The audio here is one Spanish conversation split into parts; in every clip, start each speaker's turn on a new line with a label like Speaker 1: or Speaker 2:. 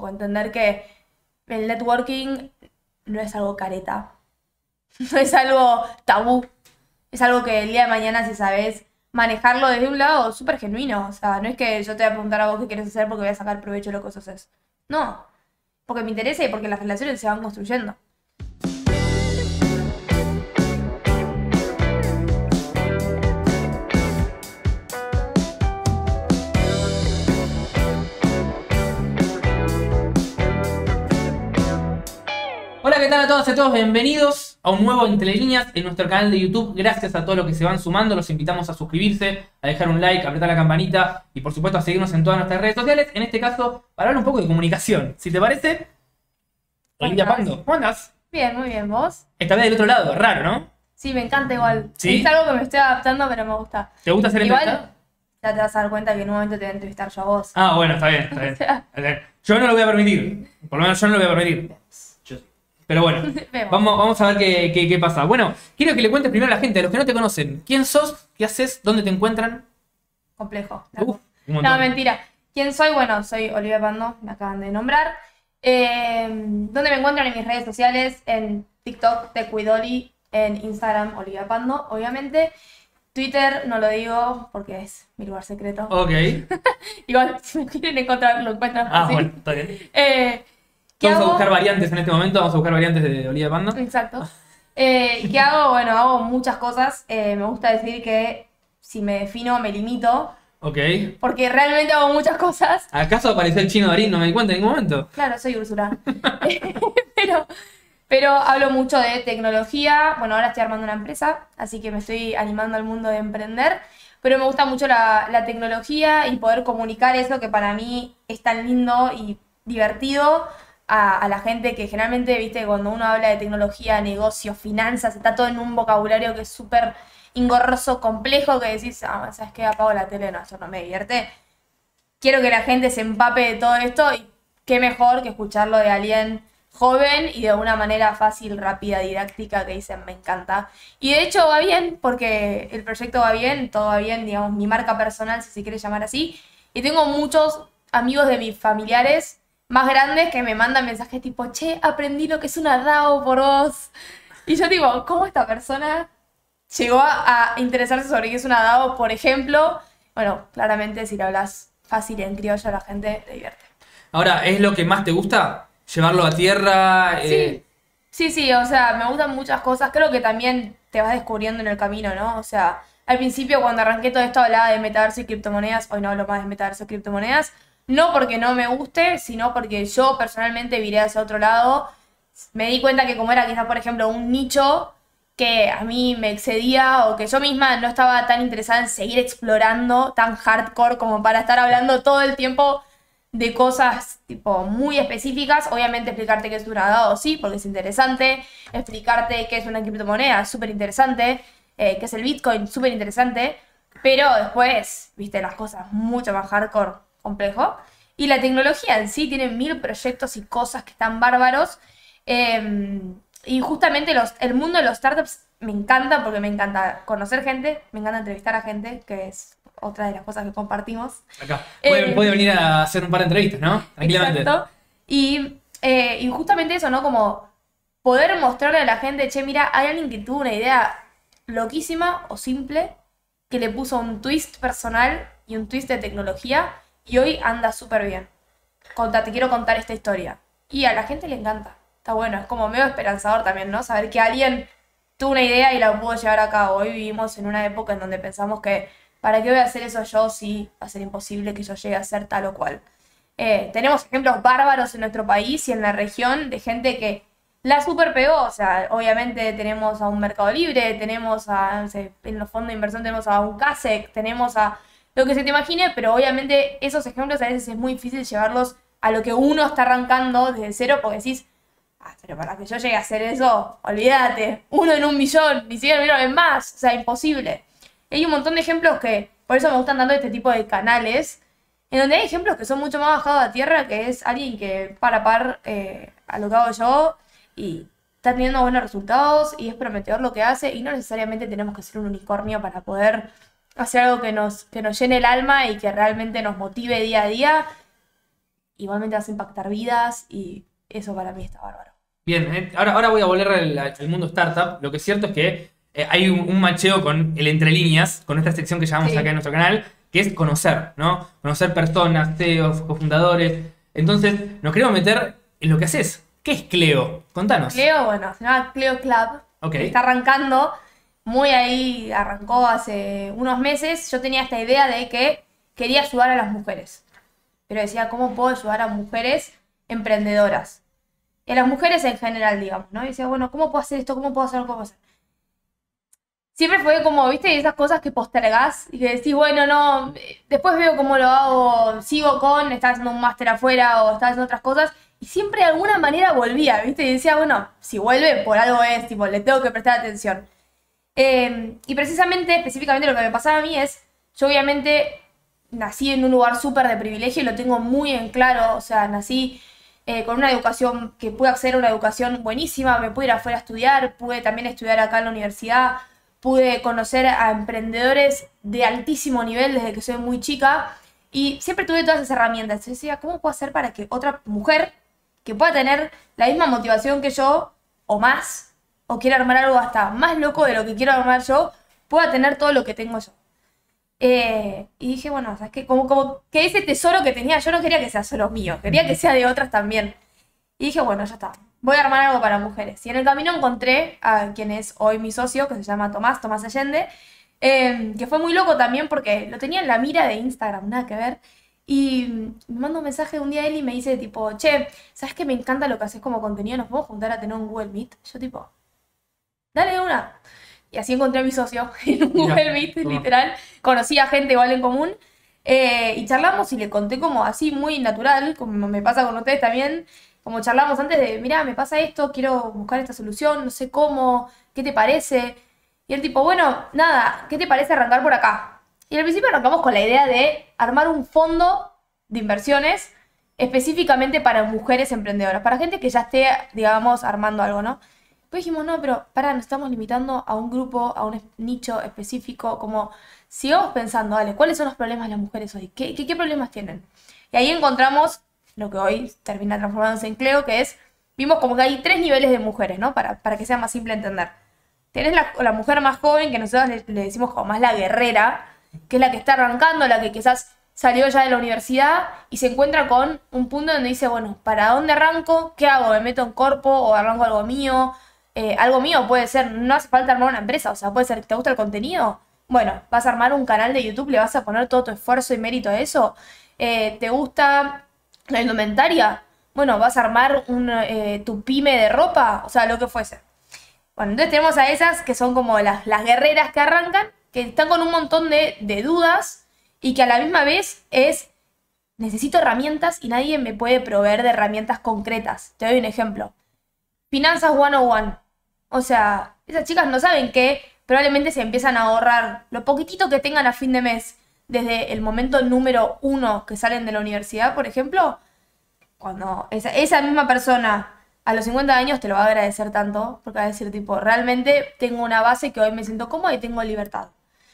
Speaker 1: poco, entender que el networking no es algo careta, no es algo tabú, es algo que el día de mañana, si sabes manejarlo desde un lado súper genuino, o sea, no es que yo te voy a preguntar a vos qué quieres hacer porque voy a sacar provecho de lo que vos haces. No, porque me interesa y porque las relaciones se van construyendo.
Speaker 2: Hola, ¿qué tal a todas y a todos? Bienvenidos a un nuevo Entre Líneas en nuestro canal de YouTube. Gracias a todos los que se van sumando. Los invitamos a suscribirse, a dejar un like, a apretar la campanita y por supuesto a seguirnos en todas nuestras redes sociales. En este caso, para hablar un poco de comunicación. Si te parece, Olivia Pando, ¿cómo andás?
Speaker 1: Bien, muy bien, ¿vos?
Speaker 2: Esta vez del otro lado, raro, ¿no?
Speaker 1: Sí, me encanta igual.
Speaker 2: ¿Sí?
Speaker 1: Es algo que me estoy adaptando, pero me gusta.
Speaker 2: ¿Te gusta hacer
Speaker 1: Igual,
Speaker 2: entrevista?
Speaker 1: ya te vas a dar cuenta que en un momento te voy a entrevistar yo a vos.
Speaker 2: Ah, bueno, está bien, está bien.
Speaker 1: O sea,
Speaker 2: A ver, yo no lo voy a permitir. Por lo menos yo no lo voy a permitir. Yo sí. Pero bueno,
Speaker 1: Vemos.
Speaker 2: vamos a ver qué pasa. Bueno, quiero que le cuentes primero a la gente, a los que no te conocen. ¿Quién sos? ¿Qué haces? ¿Dónde te encuentran?
Speaker 1: Complejo.
Speaker 2: Un montón.
Speaker 1: No, mentira. ¿Quién soy? Bueno, soy Olivia Pando, me acaban de nombrar. ¿Dónde me encuentran? En mis redes sociales, en TikTok, TechWithOli, en Instagram, Olivia Pando, obviamente. Twitter no lo digo porque es mi lugar secreto.
Speaker 2: Ok.
Speaker 1: Igual, si me quieren encontrar, lo encuentran
Speaker 2: Ah,
Speaker 1: fácil.
Speaker 2: bueno, está bien.
Speaker 1: ¿Qué
Speaker 2: Vamos a
Speaker 1: hago?
Speaker 2: buscar variantes en este momento. Vamos a buscar variantes de Olivia Pando.
Speaker 1: Exacto. ¿Qué hago? Bueno, hago muchas cosas. Me gusta decir que si me defino, me limito.
Speaker 2: Ok.
Speaker 1: Porque realmente hago muchas cosas.
Speaker 2: ¿Acaso apareció el chino Darín? No me di cuenta en ningún momento.
Speaker 1: Claro, soy Úrsula. pero hablo mucho de tecnología. Bueno, ahora estoy armando una empresa, así que me estoy animando al mundo de emprender. Pero me gusta mucho la tecnología y poder comunicar eso que para mí es tan lindo y divertido a la gente que generalmente, viste, cuando uno habla de tecnología, negocios, finanzas, está todo en un vocabulario que es súper engorroso, complejo, que decís, ah, ¿sabes qué? Apago la tele, no, eso no me divierte. Quiero que la gente se empape de todo esto y qué mejor que escucharlo de alguien joven y de una manera fácil, rápida, didáctica, que dicen, me encanta. Y de hecho va bien, porque el proyecto va bien, todo va bien, digamos, mi marca personal, si se quiere llamar así. Y tengo muchos amigos de mis familiares más grandes que me mandan mensajes tipo, che, aprendí lo que es una DAO por vos. Y yo digo, ¿cómo esta persona llegó a interesarse sobre qué es una DAO, por ejemplo? Bueno, claramente si le hablas fácil y en criollo a la gente, te divierte.
Speaker 2: Ahora, ¿es lo que más te gusta? ¿Llevarlo a tierra?
Speaker 1: Sí, o sea, me gustan muchas cosas. Creo que también te vas descubriendo en el camino, ¿no? O sea, al principio cuando arranqué todo esto hablaba de metaverso y criptomonedas, hoy no hablo más de metaverso y criptomonedas, no porque no me guste, sino porque yo personalmente viré hacia otro lado. Me di cuenta que como era quizás, por ejemplo, un nicho que a mí me excedía o que yo misma no estaba tan interesada en seguir explorando tan hardcore como para estar hablando todo el tiempo de cosas tipo muy específicas. Obviamente explicarte qué es una DAO, sí, porque es interesante. Explicarte qué es una criptomoneda, súper interesante. Qué es el Bitcoin, súper interesante. Pero después, viste, las cosas mucho más hardcore, complejo. Y la tecnología en sí tiene 1000 proyectos y cosas que están bárbaros. Y justamente el mundo de los startups me encanta porque me encanta conocer gente, me encanta entrevistar a gente, que es otra de las cosas que compartimos.
Speaker 2: Acá. Puede venir a hacer un par de entrevistas, ¿no? Tranquilamente.
Speaker 1: Exacto. Y justamente eso, ¿no? Como poder mostrarle a la gente, che, mira, hay alguien que tuvo una idea loquísima o simple, que le puso un twist personal y un twist de tecnología, y hoy anda súper bien. Te quiero contar esta historia. Y a la gente le encanta. Está bueno, es como medio esperanzador también, ¿no? Saber que alguien tuvo una idea y la pudo llevar a cabo. Hoy vivimos en una época en donde pensamos que ¿para qué voy a hacer eso yo si va a ser imposible que yo llegue a ser tal o cual? Tenemos ejemplos bárbaros en nuestro país y en la región de gente que la super pegó. O sea, obviamente tenemos a un Mercado Libre, tenemos a, no sé, en los fondos de inversión tenemos a un Kasek, tenemos a lo que se te imagine, pero obviamente esos ejemplos a veces es muy difícil llevarlos a lo que uno está arrancando desde cero, porque decís, pero para que yo llegue a hacer eso, olvídate, 1 en 1.000.000, ni siquiera 1 en más, o sea, imposible. Hay un montón de ejemplos que, por eso me gustan tanto este tipo de canales, en donde hay ejemplos que son mucho más bajados a tierra, que es alguien que par a par a lo que hago yo y está teniendo buenos resultados y es prometedor lo que hace, y no necesariamente tenemos que ser un unicornio para poder hacer algo que nos llene el alma y que realmente nos motive día a día. igualmente vas a impactar vidas y eso para mí está bárbaro.
Speaker 2: Bien, ahora voy a volver al mundo startup. Lo que es cierto es que hay un macheo con el entre líneas, con esta sección que llamamos
Speaker 1: Sí.
Speaker 2: acá en nuestro canal, que es conocer, ¿no? Conocer personas, CEOs, cofundadores. Entonces, nos queremos meter en lo que haces. ¿Qué es Cleo? Contanos.
Speaker 1: Cleo, bueno, se llama Cleo Club.
Speaker 2: Ok.
Speaker 1: Está arrancando, muy ahí, arrancó hace unos meses. Yo tenía esta idea de que quería ayudar a las mujeres. Pero decía, ¿cómo puedo ayudar a mujeres emprendedoras? Y a las mujeres en general, digamos, ¿no? Y decía, bueno, ¿cómo puedo hacer esto? ¿Cómo puedo hacerlo? ¿Cómo puedo hacer? Siempre fue como, viste, esas cosas que postergás y que decís, bueno, no, después veo cómo lo hago, sigo estaba haciendo un máster afuera o estaba haciendo otras cosas. Y siempre de alguna manera volvía, viste, y decía, bueno, si vuelve, por algo es, tipo, le tengo que prestar atención. Y precisamente, específicamente lo que me pasaba a mí es, yo obviamente nací en un lugar súper de privilegio y lo tengo muy en claro, o sea, nací con una educación que pude acceder a una educación buenísima, me pude ir afuera a estudiar, pude también estudiar acá en la universidad, pude conocer a emprendedores de altísimo nivel desde que soy muy chica y siempre tuve todas esas herramientas. Yo decía, ¿cómo puedo hacer para que otra mujer que pueda tener la misma motivación que yo o más, o quiera armar algo hasta más loco de lo que quiero armar yo, pueda tener todo lo que tengo yo? Y dije, bueno, ¿sabes qué? Como que ese tesoro que tenía, yo no quería que sea solo mío, quería que sea de otras también. Y dije, bueno, ya está, voy a armar algo para mujeres. Y en el camino encontré a quien es hoy mi socio, que se llama Tomás Allende, que fue muy loco también porque lo tenía en la mira de Instagram, nada que ver. Y me manda un mensaje un día a él y me dice tipo, che, ¿sabes qué? Me encanta lo que haces como contenido, ¿nos podemos juntar a tener un Google Meet? Yo tipo, dale de una. Y así encontré a mi socio en un
Speaker 2: Mira,
Speaker 1: Google Meet,
Speaker 2: toma.
Speaker 1: literal. Conocí a gente igual en común. Y charlamos y le conté como así muy natural, como me pasa con ustedes también. Como charlamos antes de, mira, me pasa esto, quiero buscar esta solución, no sé cómo, ¿qué te parece? Y el tipo, bueno, nada, ¿qué te parece arrancar por acá? Y al principio arrancamos con la idea de armar un fondo de inversiones específicamente para mujeres emprendedoras, para gente que ya esté, digamos, armando algo, ¿no? Pues dijimos, no, pero nos estamos limitando a un grupo, a un nicho específico, como sigamos pensando, dale, ¿cuáles son los problemas de las mujeres hoy? ¿Qué problemas tienen? Y ahí encontramos lo que hoy termina transformándose en Cleo, que es, vimos como que hay 3 niveles de mujeres, ¿no? Para que sea más simple entender. Tenés la mujer más joven, que nosotros le decimos como más la guerrera, que es la que está arrancando, la que quizás salió ya de la universidad y se encuentra con un punto donde dice, bueno, ¿para dónde arranco? ¿Qué hago? ¿Me meto en corpo o arranco algo mío? Algo mío puede ser, no hace falta armar una empresa, o sea, puede ser que te gusta el contenido. Bueno, vas a armar un canal de YouTube, le vas a poner todo tu esfuerzo y mérito a eso. ¿Te gusta la indumentaria? Bueno, vas a armar tu pyme de ropa, o sea, lo que fuese. Bueno, entonces tenemos a esas que son como las guerreras que arrancan, que están con un montón de dudas y que a la misma vez es, necesito herramientas y nadie me puede proveer de herramientas concretas. Te doy un ejemplo. Finanzas 101. O sea, esas chicas no saben que probablemente se empiezan a ahorrar lo poquitito que tengan a fin de mes desde el momento número 1 que salen de la universidad, por ejemplo, cuando esa misma persona a los 50 años te lo va a agradecer tanto, porque va a decir tipo, realmente tengo una base que hoy me siento cómoda y tengo libertad.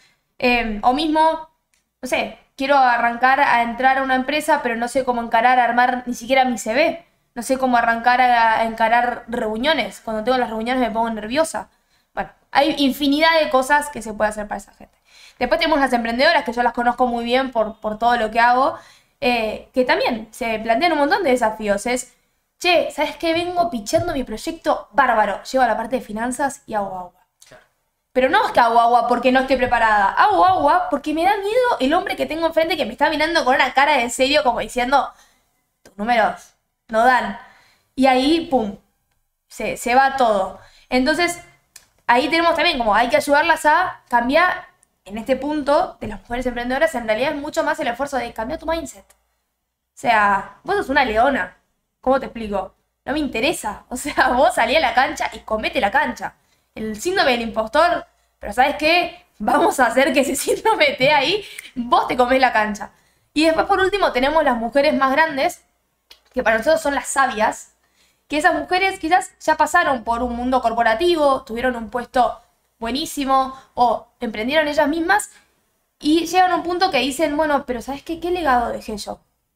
Speaker 1: O mismo, no sé, quiero arrancar a entrar a una empresa, pero no sé cómo encarar, armar ni siquiera mi CV. No sé cómo arrancar a encarar reuniones. Cuando tengo las reuniones me pongo nerviosa. Bueno, hay infinidad de cosas que se puede hacer para esa gente. Después tenemos las emprendedoras, que yo las conozco muy bien por todo lo que hago, que también se plantean un montón de desafíos. Es, che, ¿sabes qué? Vengo pichando mi proyecto bárbaro. Llego a la parte de finanzas y hago agua.
Speaker 2: Claro.
Speaker 1: Pero no es que hago agua porque no esté preparada. Hago agua porque me da miedo el hombre que tengo enfrente que me está mirando con una cara de serio como diciendo, tus números no dan. Y ahí, pum, se va todo. Entonces, ahí tenemos también como hay que ayudarlas a cambiar, en este punto de las mujeres emprendedoras, en realidad es mucho más el esfuerzo de cambiar tu mindset. O sea, vos sos una leona. ¿Cómo te explico? No me interesa. O sea, vos salí a la cancha y comete la cancha. El síndrome del impostor, pero ¿sabes qué? Vamos a hacer que ese síndrome esté ahí, vos te comés la cancha. Y después, por último, tenemos las mujeres más grandes, que para nosotros son las sabias, que esas mujeres quizás ya pasaron por un mundo corporativo, tuvieron un puesto buenísimo o emprendieron ellas mismas y llegan a un punto que dicen, bueno, pero ¿sabes qué? ¿Qué legado dejé yo?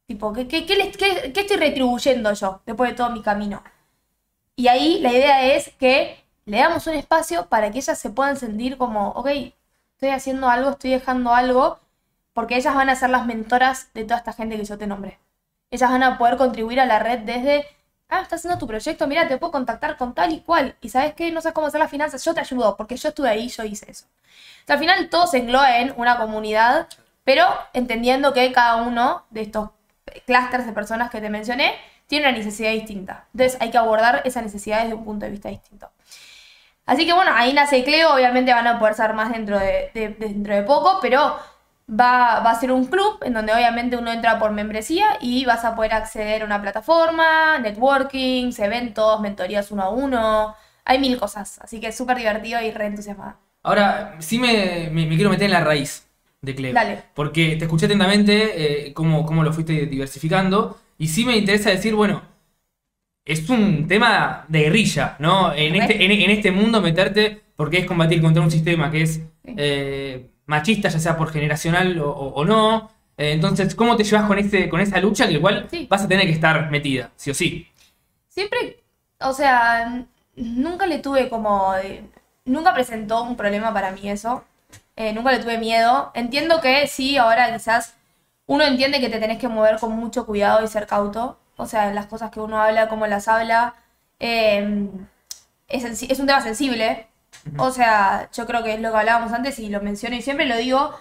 Speaker 1: Tipo, ¿qué estoy retribuyendo yo después de todo mi camino? Y ahí la idea es que le damos un espacio para que ellas se puedan sentir como, ok, estoy haciendo algo, estoy dejando algo, porque ellas van a ser las mentoras de toda esta gente que yo te nombré. Ellas van a poder contribuir a la red desde, estás haciendo tu proyecto, mira, te puedo contactar con tal y cual, y ¿sabes qué? No sabes cómo hacer las finanzas, yo te ayudo, porque yo estuve ahí, yo hice eso. O sea, al final todo se engloba en una comunidad, pero entendiendo que cada uno de estos clústeres de personas que te mencioné tiene una necesidad distinta. Entonces hay que abordar esa necesidad desde un punto de vista distinto. Así que bueno, ahí nace Cleo, obviamente van a poder ser más dentro de poco, pero va a ser un club en donde obviamente uno entra por membresía y vas a poder acceder a una plataforma, networking, eventos, mentorías 1 a 1, hay 1000 cosas, así que es súper divertido y re entusiasmada.
Speaker 2: Ahora, sí me quiero meter en la raíz de Cleo.
Speaker 1: Dale.
Speaker 2: Porque te escuché atentamente cómo lo fuiste diversificando. Y sí me interesa decir, bueno, es un tema de guerrilla, ¿no? En este mundo meterte, porque es combatir contra un sistema que es machista, ya sea por generacional o no. Entonces, ¿cómo te llevas con esa lucha en la cual vas a tener que estar metida, sí o sí?
Speaker 1: Siempre, o sea, nunca le tuve como... nunca presentó un problema para mí eso. Nunca le tuve miedo. Entiendo que sí, ahora quizás uno entiende que te tenés que mover con mucho cuidado y ser cauto. O sea, las cosas que uno habla, cómo las habla. Es un tema sensible. O sea, yo creo que es lo que hablábamos antes y lo menciono y siempre lo digo.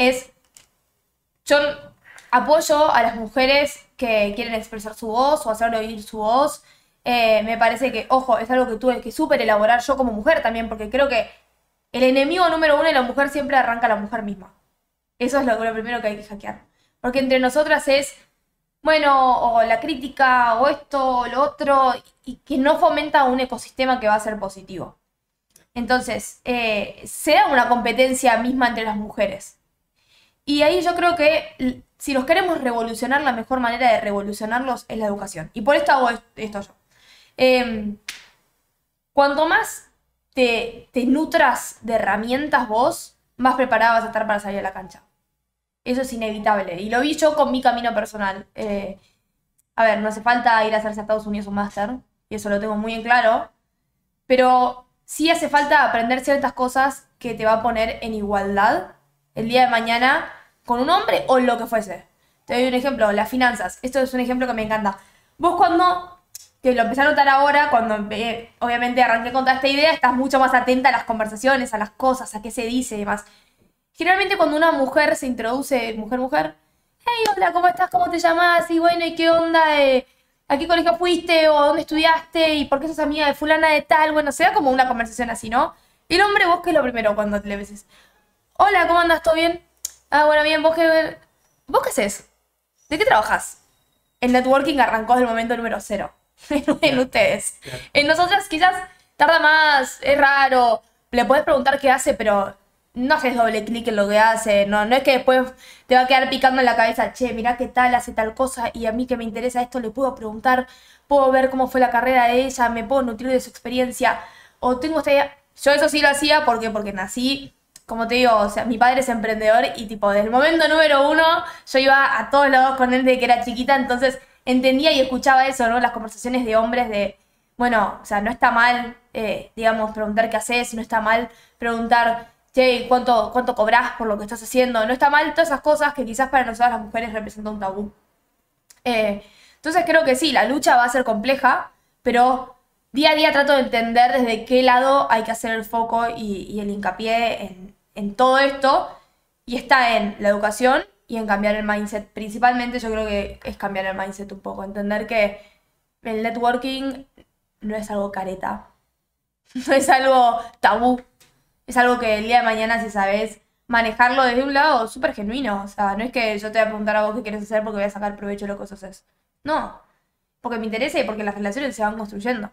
Speaker 1: Yo apoyo a las mujeres que quieren expresar su voz o hacer oír su voz. Me parece que, ojo, es algo que tuve que súper elaborar yo como mujer también, porque creo que el enemigo número 1 de la mujer siempre arranca a la mujer misma. Eso es lo primero que hay que hackear. Porque entre nosotras es, bueno, o la crítica, o esto, o lo otro, y que no fomenta un ecosistema que va a ser positivo. Entonces, se da una competencia misma entre las mujeres. Y ahí yo creo que si nos queremos revolucionar, la mejor manera de revolucionarlos es la educación. Y por esto hago esto yo. Cuanto más te nutras de herramientas vos, más preparada vas a estar para salir a la cancha. Eso es inevitable. Y lo vi yo con mi camino personal. A ver, no hace falta ir a hacerse a Estados Unidos un máster, y eso lo tengo muy en claro, pero sí hace falta aprender ciertas cosas que te va a poner en igualdad el día de mañana con un hombre o lo que fuese. Te doy un ejemplo, las finanzas. Esto es un ejemplo que me encanta. Vos cuando, que lo empecé a notar ahora, cuando obviamente arranqué con toda esta idea, estás mucho más atenta a las conversaciones, a las cosas, a qué se dice y demás. Generalmente cuando una mujer se introduce, mujer, hey, hola, ¿cómo estás? ¿Cómo te llamas? Y bueno, ¿y qué onda? ¿A qué colegio fuiste? ¿O dónde estudiaste? ¿Y por qué sos amiga de fulana de tal? Bueno, se da como una conversación así, ¿no? Y el hombre, vos, ¿qué es lo primero cuando le ves? Hola, ¿cómo andas? ¿Todo bien? Bueno, bien, ¿vos qué haces? ¿De qué trabajas? El networking arrancó desde el momento número 0. En ustedes.
Speaker 2: Claro.
Speaker 1: En nosotras quizás tarda más, es raro, le podés preguntar qué hace, pero no haces doble clic en lo que hace, no es que después te va a quedar picando en la cabeza, che, mirá qué tal, hace tal cosa, y a mí que me interesa esto le puedo preguntar, puedo ver cómo fue la carrera de ella, me puedo nutrir de su experiencia, o tengo esta idea. Yo eso sí lo hacía porque nací, como te digo, o sea, mi padre es emprendedor y tipo, desde el momento número 1 yo iba a todos lados con él desde que era chiquita, entonces entendía y escuchaba eso, ¿no? Las conversaciones de hombres de, bueno, o sea, no está mal, digamos, preguntar qué haces, no está mal preguntar, che, ¿cuánto cobrás por lo que estás haciendo? No está mal todas esas cosas que quizás para nosotras las mujeres representan un tabú. Entonces creo que sí, la lucha va a ser compleja, pero día a día trato de entender desde qué lado hay que hacer el foco y el hincapié en todo esto, y está en la educación y en cambiar el mindset. Principalmente yo creo que es cambiar el mindset un poco, entender que el networking no es algo careta, no es algo tabú, es algo que el día de mañana, si sabes manejarlo desde un lado súper genuino, o sea, no es que yo te voy a preguntar a vos qué quieres hacer porque voy a sacar provecho de lo que vos haces. No, porque me interesa y porque las relaciones se van construyendo.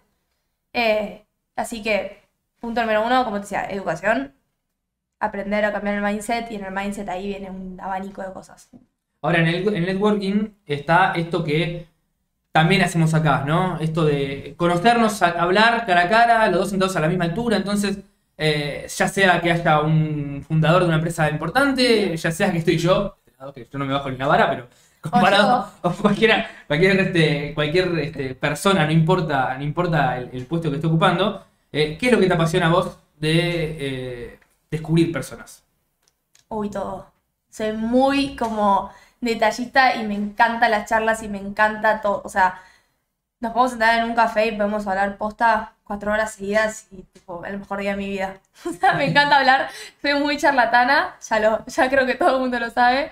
Speaker 1: Así que, punto número 1, como te decía, educación, aprender a cambiar el mindset, y en el mindset ahí viene un abanico de cosas.
Speaker 2: Ahora, en el networking está esto que también hacemos acá, ¿no? Esto de conocernos, hablar cara a cara, los dos sentados a la misma altura. Entonces, ya sea que haya un fundador de una empresa importante, ya sea que estoy yo, que yo no me bajo ni la vara, pero comparado o cualquier persona, no importa el puesto que esté ocupando, ¿qué es lo que te apasiona a vos de descubrir personas?
Speaker 1: Uy, todo. Soy muy como detallista y me encantan las charlas y me encanta todo. O sea, nos podemos sentar en un café y podemos hablar posta 4 horas seguidas y tipo, el mejor día de mi vida. O sea, me encanta hablar. Soy muy charlatana, ya creo que todo el mundo lo sabe.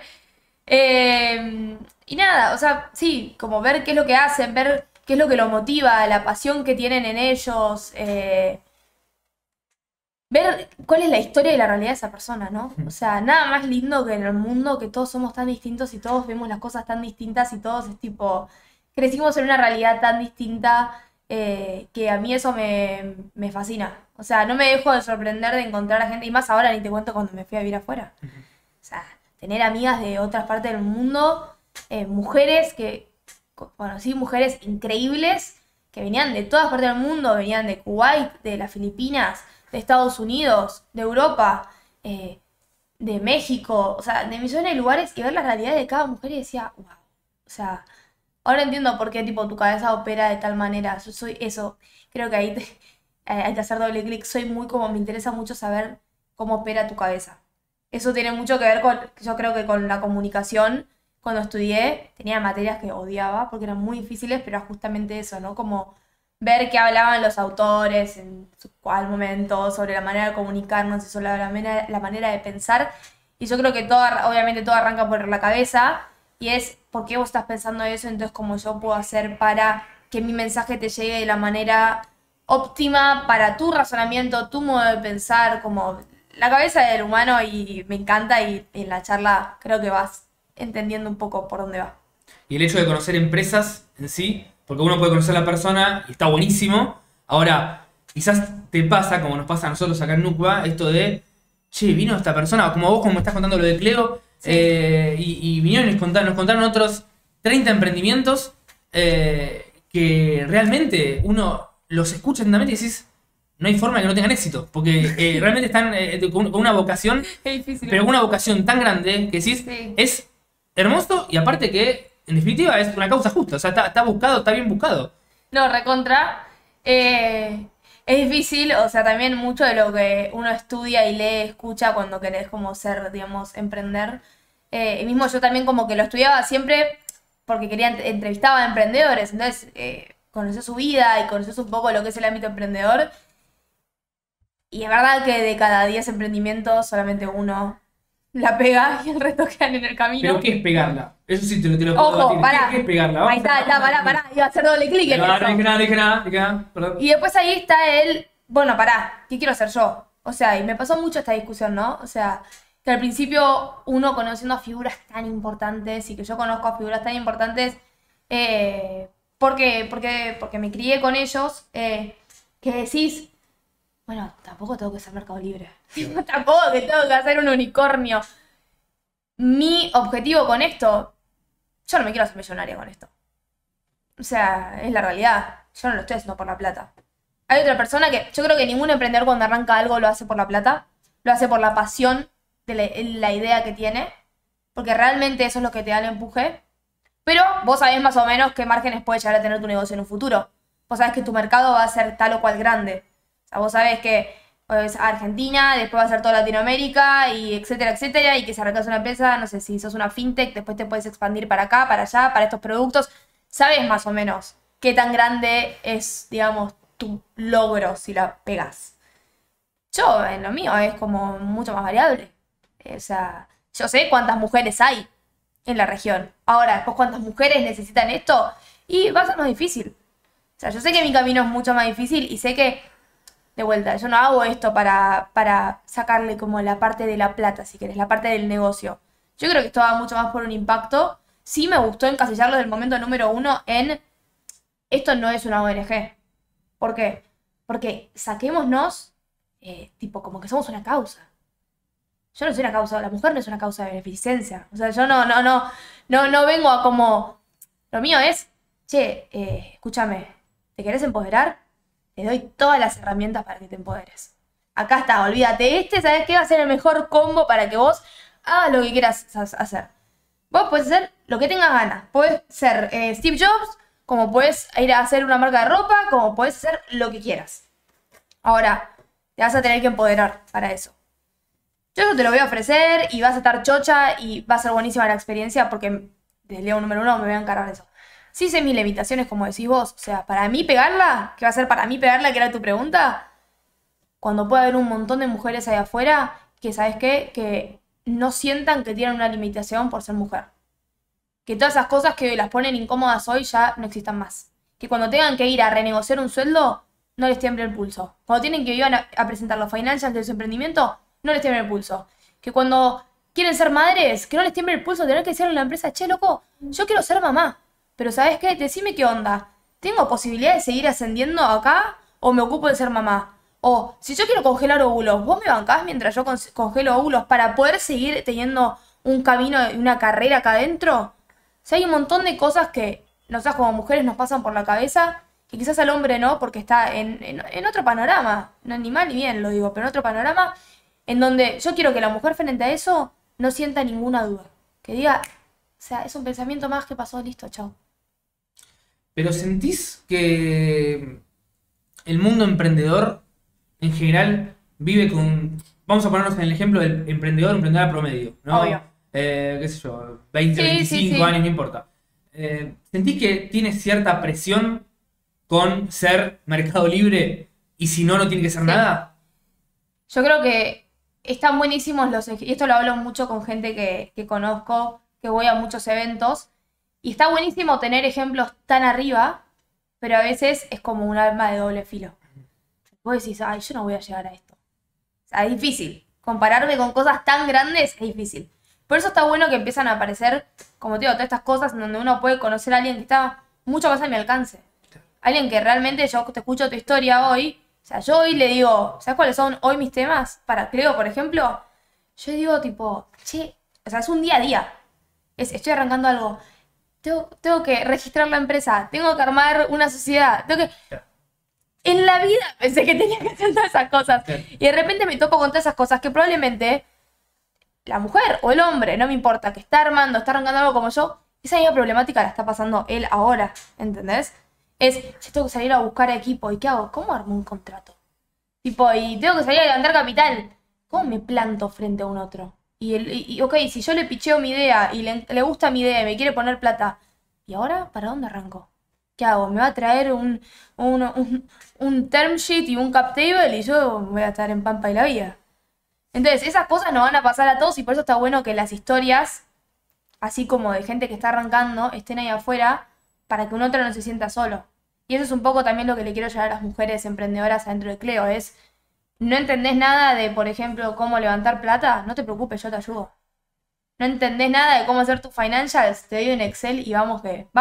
Speaker 1: Y nada, o sea, sí, como ver qué es lo que hacen, ver qué es lo que los motiva, la pasión que tienen en ellos, ver cuál es la historia y la realidad de esa persona, ¿no? O sea, nada más lindo que en el mundo que todos somos tan distintos y todos vemos las cosas tan distintas y todos es tipo, crecimos en una realidad tan distinta que a mí eso me fascina. O sea, no me dejo de sorprender de encontrar a gente, y más ahora ni te cuento cuando me fui a vivir afuera. O sea, tener amigas de otras partes del mundo, mujeres que, conocí mujeres increíbles que venían de todas partes del mundo, venían de Kuwait, de las Filipinas, de Estados Unidos, de Europa, de México, o sea, de millones de lugares y ver la realidad de cada mujer y decía, wow, o sea, ahora entiendo por qué tipo tu cabeza opera de tal manera, yo soy eso, creo que ahí hay que hacer doble clic, soy muy como, me interesa mucho saber cómo opera tu cabeza. Eso tiene mucho que ver con, yo creo que con la comunicación. Cuando estudié tenía materias que odiaba porque eran muy difíciles, pero era justamente eso, ¿no? Como ver qué hablaban los autores en su cual momento, sobre la manera de comunicarnos y sobre la manera de pensar. Y yo creo que todo, obviamente todo arranca por la cabeza y es por qué vos estás pensando eso, entonces cómo yo puedo hacer para que mi mensaje te llegue de la manera óptima para tu razonamiento, tu modo de pensar, como la cabeza del humano y me encanta y en la charla creo que vas entendiendo un poco por dónde va.
Speaker 2: Y el hecho de conocer empresas en sí, porque uno puede conocer a la persona y está buenísimo. Ahora, quizás te pasa, como nos pasa a nosotros acá en Nucba, esto de, che, vino esta persona, como vos, como me estás contando lo de Cleo,
Speaker 1: Sí.
Speaker 2: y vinieron y nos contaron otros 30 emprendimientos que realmente uno los escucha atentamente y decís, no hay forma de que no tengan éxito, porque realmente están con una vocación,
Speaker 1: Es difícil.
Speaker 2: pero con una vocación tan grande que decís,
Speaker 1: Sí.
Speaker 2: es hermoso y aparte que, en definitiva, es una causa justa, o sea, está buscado, está bien buscado.
Speaker 1: No, recontra. Es difícil, o sea, también mucho de lo que uno estudia y lee, escucha cuando querés como ser, digamos, emprender. Y mismo yo también como que lo estudiaba siempre porque quería, entrevistaba a emprendedores, entonces conocí su vida y conocí un poco lo que es el ámbito emprendedor. Y es verdad que de cada 10 emprendimientos solamente uno la pega y el resto quedan en el camino.
Speaker 2: Pero ¿qué es pegarla? Eso sí te lo puedo
Speaker 1: Ojo,
Speaker 2: debatir.
Speaker 1: pará.
Speaker 2: ¿Qué es pegarla? Vamos
Speaker 1: Ahí está, pará, iba a hacer doble clic en
Speaker 2: No, no
Speaker 1: eso.
Speaker 2: dije nada, perdón.
Speaker 1: Y después ahí está el, bueno, pará, ¿qué quiero hacer yo? O sea, y me pasó mucho esta discusión, ¿no? O sea, que al principio uno conociendo a figuras tan importantes y que yo conozco a figuras tan importantes, porque me crié con ellos, que decís, bueno, tampoco tengo que ser Mercado Libre. Tampoco que tengo que hacer un unicornio. Mi objetivo con esto, yo no me quiero hacer millonaria con esto. O sea, es la realidad. Yo no lo estoy haciendo por la plata. Hay otra persona que, yo creo que ningún emprendedor cuando arranca algo lo hace por la plata. Lo hace por la pasión de la idea que tiene. Porque realmente eso es lo que te da el empuje. Pero vos sabés más o menos qué márgenes puede llegar a tener tu negocio en un futuro. Vos sabés que tu mercado va a ser tal o cual grande. O sea, vos sabés que es Argentina, después va a ser toda Latinoamérica, y etcétera, etcétera, y que si arrancas una empresa, no sé, si sos una fintech, después te puedes expandir para acá, para allá, para estos productos. Sabes más o menos qué tan grande es, digamos, tu logro si la pegas. Yo, en lo mío, es como mucho más variable. O sea, yo sé cuántas mujeres hay en la región. Ahora, después cuántas mujeres necesitan esto, y va a ser más difícil. O sea, yo sé que mi camino es mucho más difícil y sé que, de vuelta, yo no hago esto para sacarle como la parte de la plata, si querés, la parte del negocio. Yo creo que esto va mucho más por un impacto. Sí me gustó encasillarlo del momento número 1 en esto no es una ONG. ¿Por qué? Porque saquémonos, tipo, como que somos una causa. Yo no soy una causa, la mujer no es una causa de beneficencia. O sea, yo no vengo a como... Lo mío es, che, escúchame, ¿te querés empoderar? Te doy todas las herramientas para que te empoderes. Acá está, olvídate, ¿sabes qué? Va a ser el mejor combo para que vos hagas lo que quieras hacer. Vos podés hacer lo que tengas ganas. Puedes ser Steve Jobs, como puedes ir a hacer una marca de ropa, como puedes hacer lo que quieras. Ahora, te vas a tener que empoderar para eso. Yo eso te lo voy a ofrecer y vas a estar chocha y va a ser buenísima la experiencia porque desde Leo número 1 me voy a encargar de eso. Sí sé mis limitaciones, como decís vos. O sea, para mí pegarla, ¿qué va a ser para mí pegarla, que era tu pregunta? Cuando pueda haber un montón de mujeres ahí afuera que, ¿sabes qué? Que no sientan que tienen una limitación por ser mujer. Que todas esas cosas que las ponen incómodas hoy ya no existan más. Que cuando tengan que ir a renegociar un sueldo, no les tiemble el pulso. Cuando tienen que ir a presentar los financials de su emprendimiento, no les tiemble el pulso. Que cuando quieren ser madres, que no les tiemble el pulso, tener que decirle a la empresa, che, loco, yo quiero ser mamá. Pero ¿sabes qué? Decime qué onda. ¿Tengo posibilidad de seguir ascendiendo acá o me ocupo de ser mamá? O si yo quiero congelar óvulos, ¿vos me bancás mientras yo congelo óvulos para poder seguir teniendo un camino y una carrera acá adentro? O sea, hay un montón de cosas que nosotras como mujeres nos pasan por la cabeza que quizás al hombre no, porque está en otro panorama. No, ni mal ni bien lo digo, pero en otro panorama en donde yo quiero que la mujer frente a eso no sienta ninguna duda. Que diga, o sea, es un pensamiento más que pasó, listo, chao.
Speaker 2: Pero ¿sentís que el mundo emprendedor en general vive con... Vamos a ponernos en el ejemplo del emprendedora promedio, ¿no?
Speaker 1: Obvio.
Speaker 2: Qué sé yo, 20,
Speaker 1: Sí,
Speaker 2: 25
Speaker 1: sí.
Speaker 2: años, no importa. ¿Sentís que tiene cierta presión con ser Mercado Libre y si no, no tiene que ser
Speaker 1: Sí.
Speaker 2: nada?
Speaker 1: Yo creo que están buenísimos y esto lo hablo mucho con gente que conozco, que voy a muchos eventos, y está buenísimo tener ejemplos tan arriba, pero a veces es como un arma de doble filo. Vos decís, ay, yo no voy a llegar a esto. O sea, es difícil. Compararme con cosas tan grandes es difícil. Por eso está bueno que empiezan a aparecer, como te digo, todas estas cosas en donde uno puede conocer a alguien que está mucho más a mi alcance. Alguien que realmente yo te escucho tu historia hoy. O sea, yo hoy le digo, ¿sabes cuáles son hoy mis temas? Para Cleo, por ejemplo. Yo digo, tipo, che, o sea, es un día a día. Estoy arrancando algo. Tengo que registrar la empresa. Tengo que armar una sociedad. En la vida pensé que tenía que hacer todas esas cosas. Y de repente me topo con todas esas cosas que probablemente la mujer o el hombre, no me importa, que está arrancando algo como yo, esa misma problemática la está pasando él ahora, ¿entendés? Yo tengo que salir a buscar equipo, ¿y qué hago? ¿Cómo armo un contrato? Tipo, y tengo que salir a levantar capital. ¿Cómo me planto frente a un otro? Y ok, si yo le picheo mi idea y le gusta mi idea y me quiere poner plata, ¿y ahora para dónde arranco? ¿Qué hago? ¿Me va a traer un term sheet y un cap table y yo voy a estar en Pampa y la vida? Entonces, esas cosas nos van a pasar a todos y por eso está bueno que las historias, así como de gente que está arrancando, estén ahí afuera para que un otro no se sienta solo. Y eso es un poco también lo que le quiero llevar a las mujeres emprendedoras adentro de Cleo, es, ¿no entendés nada de, por ejemplo, cómo levantar plata? No te preocupes, yo te ayudo. ¿No entendés nada de cómo hacer tus financials? Te doy un Excel y vamos,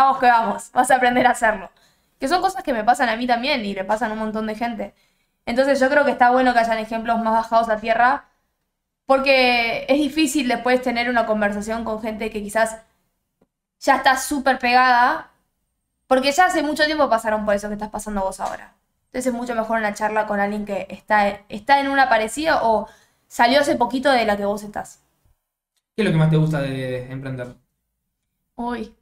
Speaker 1: vas a aprender a hacerlo. Que son cosas que me pasan a mí también y le pasan a un montón de gente. Entonces yo creo que está bueno que hayan ejemplos más bajados a tierra, porque es difícil después tener una conversación con gente que quizás ya está súper pegada, porque ya hace mucho tiempo pasaron por eso que estás pasando vos ahora. Entonces es mucho mejor una charla con alguien que está en una parecida o salió hace poquito de la que vos estás.
Speaker 2: ¿Qué es lo que más te gusta de emprender?
Speaker 1: Uy,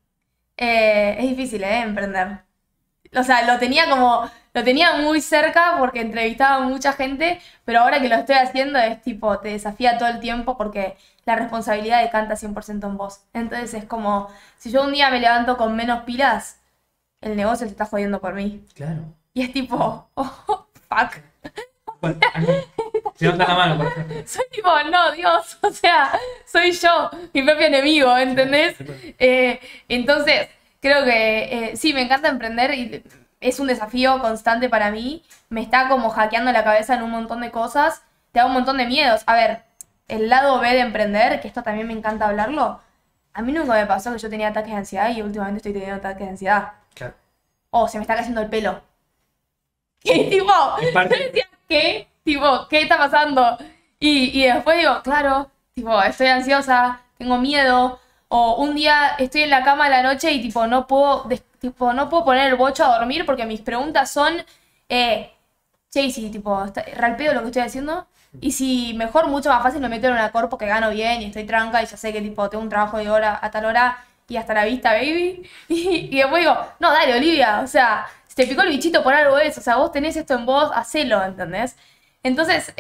Speaker 1: es difícil, emprender. O sea, lo tenía muy cerca porque entrevistaba a mucha gente, pero ahora que lo estoy haciendo es tipo, te desafía todo el tiempo porque la responsabilidad decanta 100% en vos. Entonces es como, si yo un día me levanto con menos pilas, el negocio se está jodiendo por mí.
Speaker 2: Claro.
Speaker 1: Y es tipo, oh, fuck.
Speaker 2: Bueno, se nota la mano, por ejemplo.
Speaker 1: Soy tipo, no, Dios, o sea, soy yo, mi propio enemigo, ¿entendés? Entonces, creo que sí, me encanta emprender y es un desafío constante para mí. Me está como hackeando la cabeza en un montón de cosas, te da un montón de miedos. A ver, el lado B de emprender, que esto también me encanta hablarlo, a mí nunca me pasó que yo tenía ataques de ansiedad y últimamente estoy teniendo ataques de ansiedad.
Speaker 2: Claro.
Speaker 1: Oh, se me está cayendo el pelo. ¿Qué tipo? Yo decía, ¿qué? Tipo, ¿qué está pasando? Y después digo, claro, tipo, estoy ansiosa, tengo miedo. O un día estoy en la cama a la noche y tipo, no puedo poner el bocho a dormir porque mis preguntas son, che, y si tipo, ¿real pedo lo que estoy haciendo? Y si mejor, mucho más fácil me meto en una corpo que gano bien y estoy tranca y ya sé que tipo, tengo un trabajo de hora a tal hora y hasta la vista, baby. Y después digo, no, dale, Olivia, o sea, si te picó el bichito por algo es, o sea, vos tenés esto en vos, hacelo, ¿entendés? Entonces,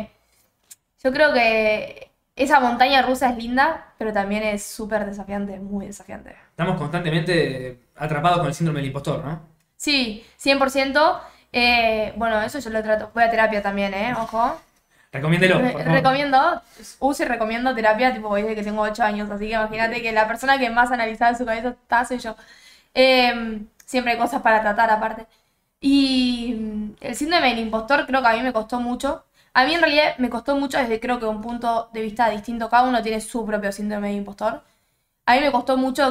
Speaker 1: yo creo que esa montaña rusa es linda, pero también es súper desafiante, muy desafiante.
Speaker 2: Estamos constantemente atrapados con el síndrome del impostor, ¿no?
Speaker 1: Sí, 100%. Bueno, eso yo lo trato. Voy a terapia también, ojo.
Speaker 2: Recomiéndelo, por favor.
Speaker 1: Recomiendo, uso y recomiendo terapia, tipo, desde que tengo 8 años. Así que imagínate que la persona que más analizada en su cabeza está soy yo. Siempre hay cosas para tratar aparte. Y el síndrome del impostor creo que a mí me costó mucho. A mí en realidad me costó mucho desde creo que un punto de vista distinto. Cada uno tiene su propio síndrome de impostor. A mí me costó mucho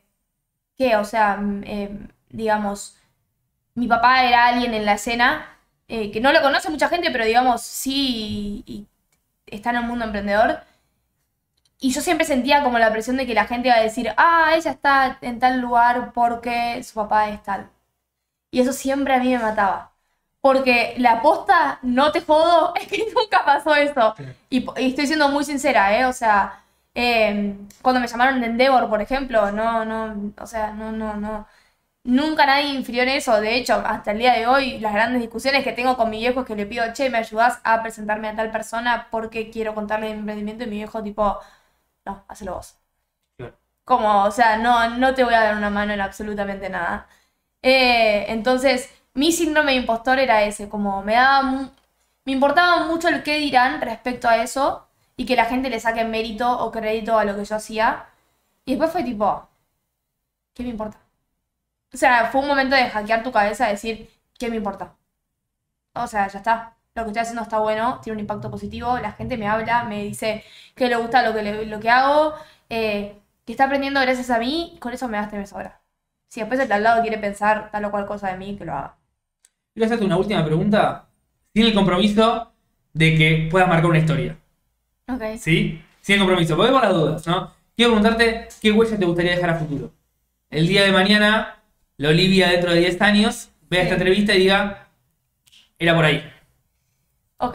Speaker 1: o sea, digamos, mi papá era alguien en la escena que no lo conoce mucha gente, pero digamos, sí y está en el mundo emprendedor. Y yo siempre sentía como la presión de que la gente iba a decir, ah, ella está en tal lugar porque su papá es tal. Y eso siempre a mí me mataba. Porque la posta, no te jodo, es que nunca pasó eso. Y estoy siendo muy sincera, o sea, cuando me llamaron de Endeavor, por ejemplo, o sea, no. Nunca nadie infirió en eso. De hecho, hasta el día de hoy, las grandes discusiones que tengo con mi viejo es que le pido, che, ¿me ayudás a presentarme a tal persona porque quiero contarle mi emprendimiento? Y mi viejo tipo, no, hazlo vos.
Speaker 2: Claro.
Speaker 1: Como, o sea, no te voy a dar una mano en absolutamente nada. Entonces, mi síndrome de impostor era ese, como me importaba mucho el qué dirán respecto a eso y que la gente le saque mérito o crédito a lo que yo hacía. Y después fue tipo, ¿qué me importa? O sea, fue un momento de hackear tu cabeza, de decir, ¿qué me importa? O sea, ya está. Lo que estoy haciendo está bueno, tiene un impacto positivo, la gente me habla, me dice que le gusta lo que hago, que está aprendiendo gracias a mí, y con eso me basta y me sobra. Si después el de al lado quiere pensar tal o cual cosa de mí, que lo haga.
Speaker 2: Quiero hacerte una última pregunta, sin el compromiso de que puedas marcar una historia.
Speaker 1: Ok.
Speaker 2: ¿Sí? Sin el compromiso, porque por las dudas, ¿no? Quiero preguntarte qué huella te gustaría dejar a futuro. El día de mañana, la Olivia dentro de 10 años, vea esta entrevista y diga, era por ahí.
Speaker 1: Ok.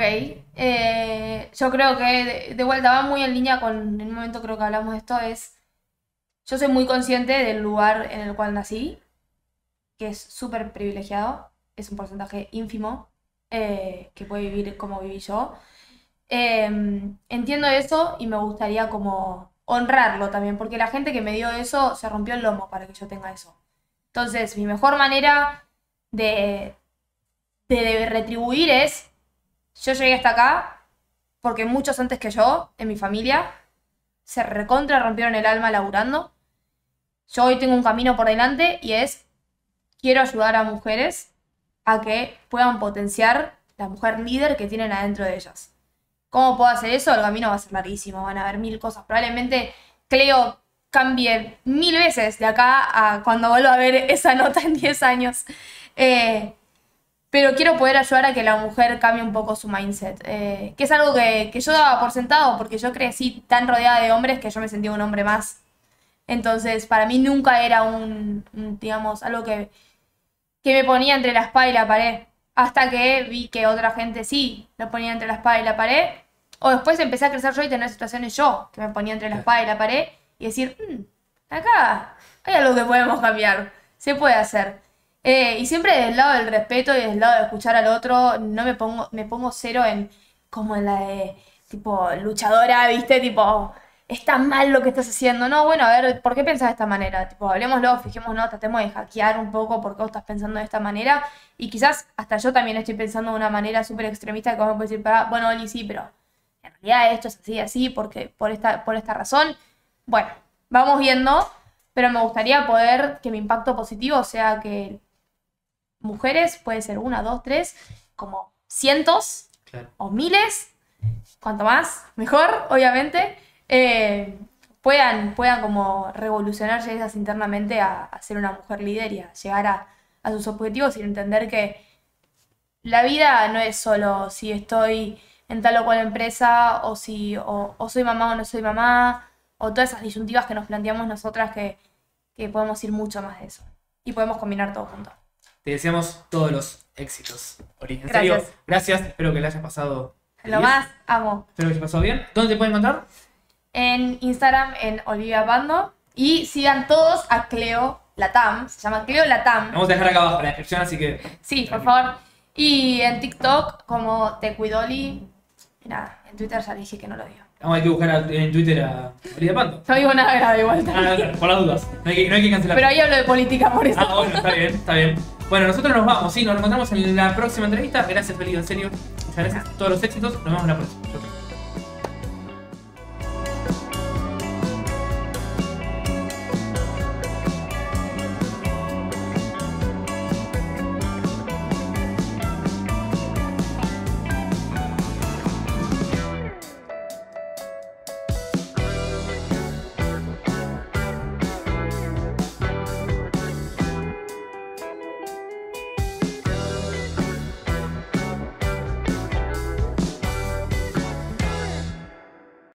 Speaker 1: Yo creo que de vuelta va muy en línea con el momento creo que hablamos de esto, yo soy muy consciente del lugar en el cual nací, que es súper privilegiado, es un porcentaje ínfimo que puede vivir como viví yo. Entiendo eso y me gustaría como honrarlo también, porque la gente que me dio eso se rompió el lomo para que yo tenga eso. Entonces, mi mejor manera de retribuir es, yo llegué hasta acá porque muchos antes que yo, en mi familia, se recontra rompieron el alma laburando. Yo hoy tengo un camino por delante y quiero ayudar a mujeres a que puedan potenciar la mujer líder que tienen adentro de ellas. ¿Cómo puedo hacer eso? El camino va a ser larguísimo, van a haber 1000 cosas. Probablemente Cleo cambie 1000 veces de acá a cuando vuelva a ver esa nota en 10 años. Pero quiero poder ayudar a que la mujer cambie un poco su mindset. Que es algo que yo daba por sentado, porque yo crecí tan rodeada de hombres que yo me sentía un hombre más. Entonces, para mí nunca era digamos, algo que me ponía entre la espada y la pared. Hasta que vi que otra gente sí lo ponía entre la espada y la pared. O después empecé a crecer yo y tener situaciones yo que me ponía entre la espada y la pared. Y decir, acá hay algo que podemos cambiar. Se puede hacer. Y siempre desde el lado del respeto y desde el lado de escuchar al otro, no me pongo cero como en la de, tipo, luchadora, ¿viste? Tipo, está mal lo que estás haciendo. No, bueno, a ver, ¿por qué pensás de esta manera? Tipo, hablemoslo, fijémonos, tratemos de hackear un poco por qué vos estás pensando de esta manera. Y quizás hasta yo también estoy pensando de una manera súper extremista que vos me puedes decir, bueno, Oli, sí, pero en realidad esto es así, porque por esta razón. Bueno, vamos viendo, pero me gustaría poder que mi impacto positivo sea que mujeres, puede ser 1, 2, 3, como cientos, claro, o miles, cuanto más, mejor, obviamente, puedan como revolucionarse ellas internamente a ser una mujer líder y a llegar a sus objetivos y entender que la vida no es solo si estoy en tal o cual empresa o si o soy mamá o no soy mamá, o todas esas disyuntivas que nos planteamos nosotras que podemos ir mucho más de eso y podemos combinar todo junto.
Speaker 2: Te deseamos todos los éxitos, Ori. En serio, gracias. Espero que le hayas pasado
Speaker 1: lo más, amo.
Speaker 2: Espero que te haya pasado bien. ¿Dónde te pueden encontrar?
Speaker 1: En Instagram, en Olivia Pando. Y sigan todos a Cleo Latam. Se llama Cleo Latam.
Speaker 2: Vamos a dejar acá abajo la descripción, así que...
Speaker 1: Sí, por favor. Y en TikTok como Tecuidoli. Y nada, en Twitter ya dije que no lo digo.
Speaker 2: Vamos, hay que buscar en Twitter a María Panto.
Speaker 1: No digo nada grave igual.
Speaker 2: Ah, por las dudas. No hay que cancelar.
Speaker 1: Pero ahí hablo de política, por eso.
Speaker 2: Ah, bueno, está bien, está bien. Bueno, nosotros nos vamos, sí, nos encontramos en la próxima entrevista. Gracias, Felipe, en serio. Muchas gracias. Todos los éxitos. Nos vemos en la próxima. Chau, chau.